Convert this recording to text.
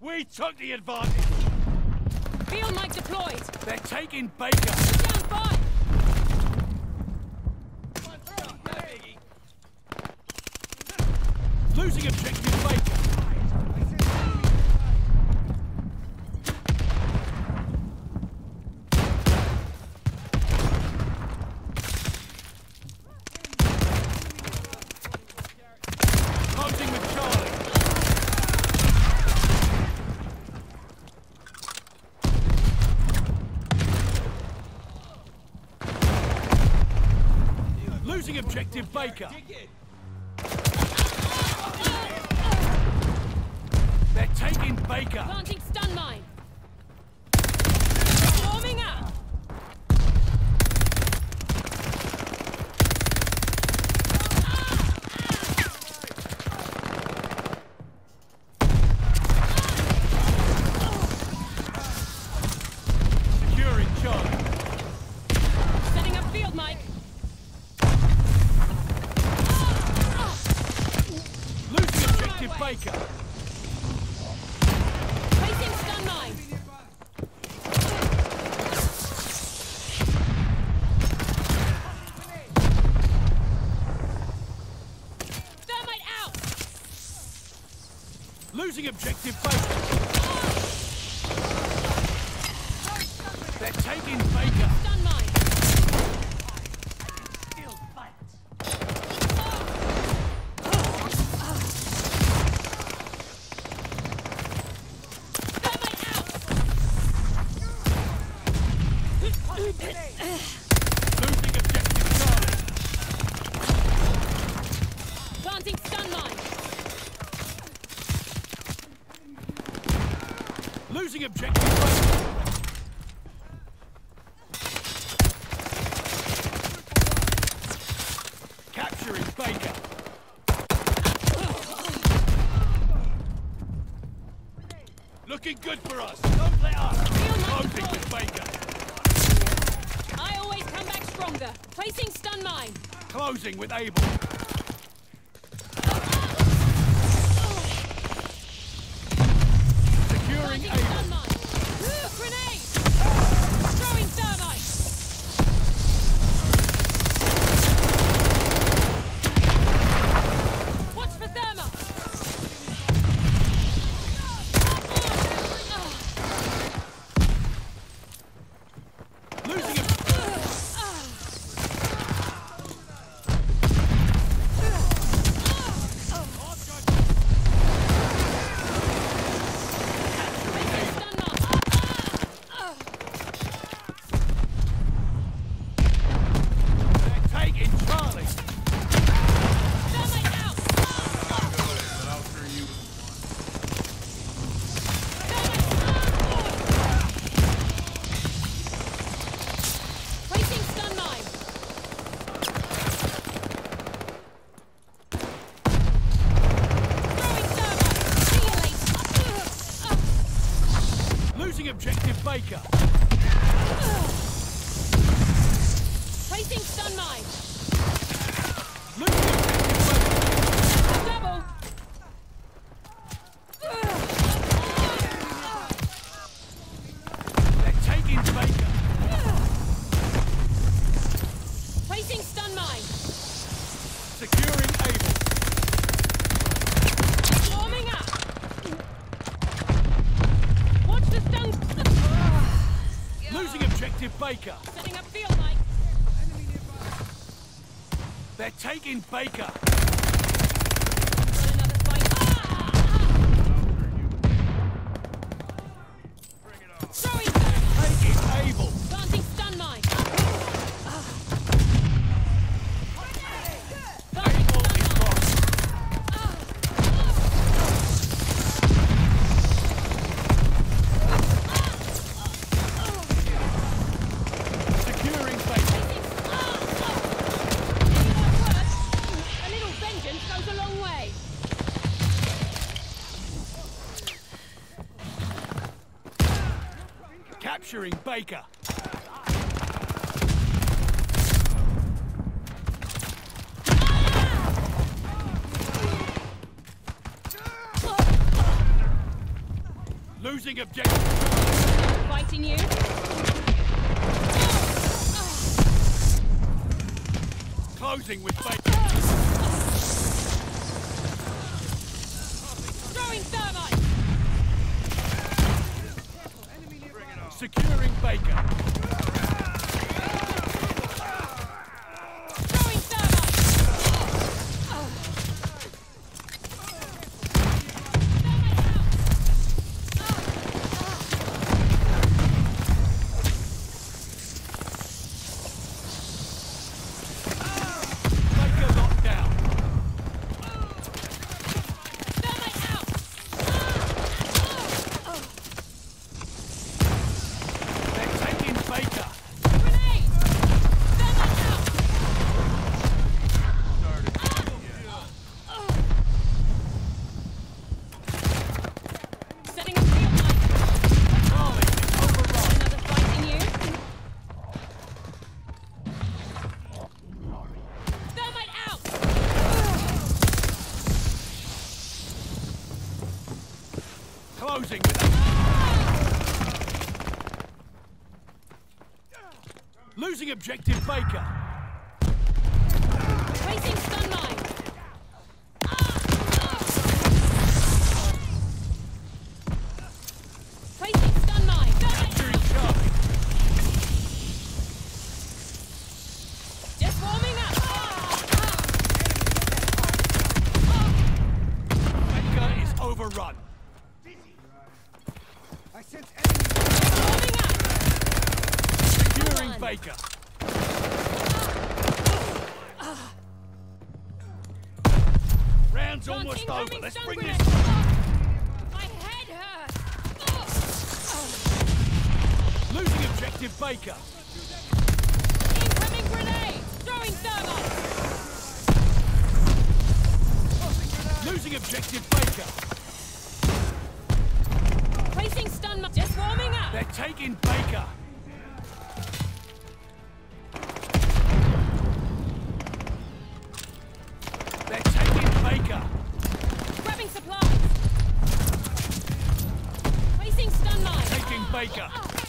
We took the advantage. Field mic deployed. They're taking Baker. Down 5. Losing objective Baker. Closing with Charlie. Losing objective Baker. They're taking Baker. Planting stun mine. Warming up. Securing Charlie. Setting up field mic. Losing objective Baker. Placing stun mine. Thermite out. Losing objective Baker. They're taking Baker. Stun mine. Thermite out. Losing objective Charlie. Planting stun mine. Losing objective Baker. Capturing Baker. Looking good for us. Don't let up. Closing with Baker. I always come back stronger. Placing stun mine. Closing with Abel. Securing Planting Abel. stun mine. Grenade. Throwing thermite. Watch for thermite. Losing They're taking Charlie. Thermite out. Placing stun mine. Throwing thermite. See you later. Losing objective Baker. Placing stun mine. Losing objective Baker. Double. They're taking Baker. Placing stun mine. Securing Abel. Warming up. Watch the stun. Losing objective Baker. Setting up field mic. They're taking Baker. Got another fight. Throwing thermite. Taking Abel. Planting stun mine. Abel is lost. Securing Baker. A little vengeance goes a long way. Capturing Baker. Losing objective. Fighting you. Closing with Baker. Throwing thermite. Securing Baker. Throwing thermite. Baker locked down. Thermite out. They're taking Baker. Grenade. Thermite out. Setting a field line. Charlie is overrun. Another fighting you. Thermite out. Closing with Losing objective Baker. Placing stun mine. Placing stun mine. Capturing Charlie. Just warming up. Baker is overrun. I sense enemy. Warming up. Securing on. Baker. Round's almost over. Incoming Let's stun bring grenade. this. My head hurts. Losing objective Baker. Incoming grenade. Throwing thermite. Losing objective Baker. Placing stun mine. Just warming up. They're taking Baker. They're taking Baker. Grabbing supplies. Placing stun mine. Taking Baker.